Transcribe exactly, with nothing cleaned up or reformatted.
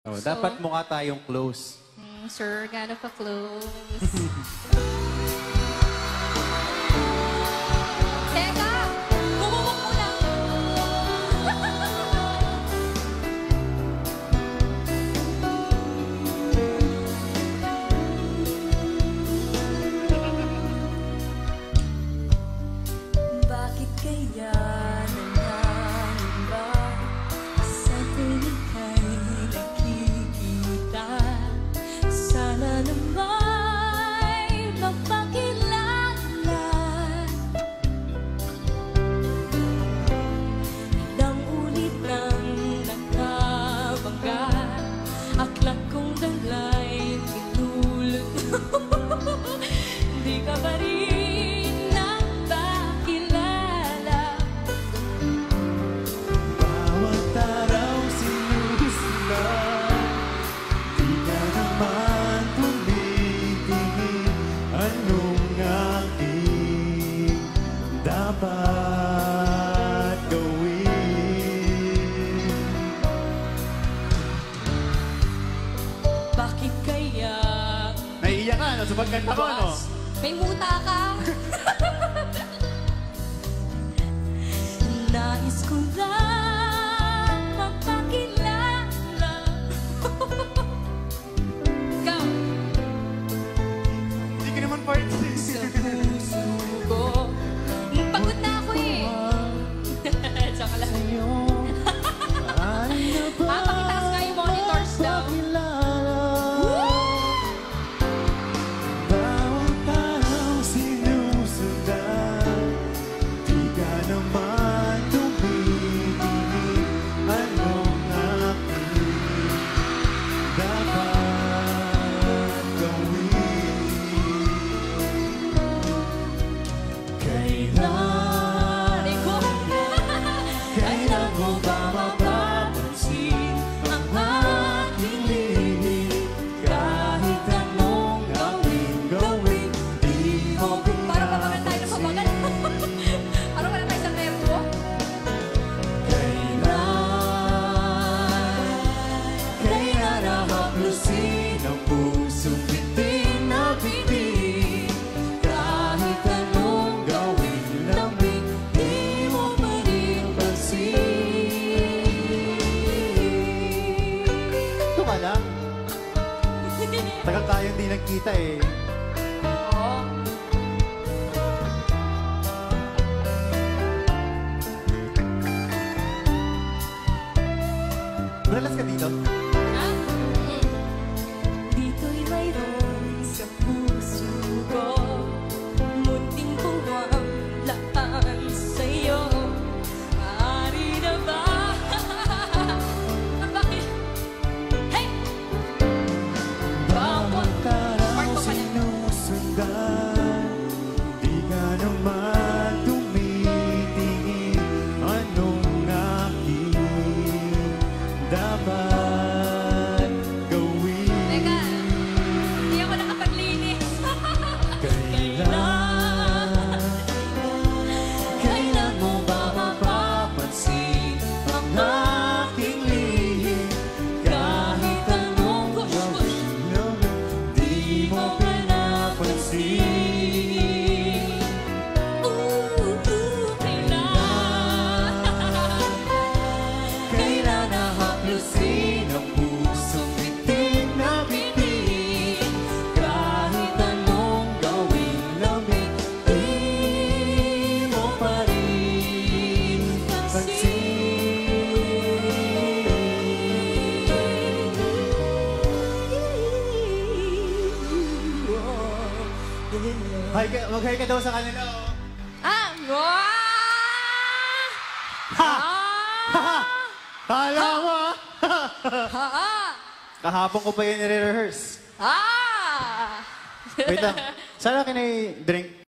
Oh, So, dapat mukha tayong close. Mm, sir, gano'n pa close. Teka! Bumubok mo lang! Bakit kaya nangangamba sa tuwing ka'y nakikita? Sana nama'y mapakilala. Ilang ulit nang nakabangga, aklat kong dala'y pinulot mo. Di ka pa rin napakilala. Bawat araw sinusundan, di ka naman tumitingin. Anong aking dapat gawin? Bakit kaya Naiiyak ka, no? Sa pagkanta ko, no? May muta ka! nais ko lang mapakilala? Go! Hindi ka naman part Sa puso ko, Pagod na ako eh! Tsaka lang. Ay na ba Ah, pakitaas nga yung monitors daw. bawat araw sinusundan, di ka naman tumitingin. Anong aking dapat gawin? Kailan, Rico! kailan mo ba mapapansin ang aking liit? Kahit anong gawin, gawin, di mo Parang papagal tayo ng papagal. Parang wala tayo sa nervo. Kailan, kailan nahaplusin ang pusong bitin na bitin? Kahit anong gawin, lamig, di mo pa rin pansin. Ito ka lang. Tagal tayo hindi nagkita eh. Oo. Madalas ka dito? Ah? Mm. dito'y mayroon sa puso ko, munting puwang laan sa'yo. Maaari na ba? Bakit? Hey! Bawat araw Part ko pala. sinusundan, di ka naman tumitingin. Anong aking dapat gawin? Teka, hindi ako nakapaglinis. Kailan, kailan mo ba mapapansin ang aking lihim? Kahit anong gawin, di mo pinapansin. Ooh, ooh, kailan? Kailan nahaplusin ang pusong bitin na bitin? Kahit anong gawin, lamig, di mo pa rin pansin. Hi ka, mag-hi ka daw sa kanila, oh. Ah! Wow! Ha! Ah! Kala mo, ah. Ah! Kahapon ko pa yun nire-rehearse. Ah! Wait lang. Sana kinay drink.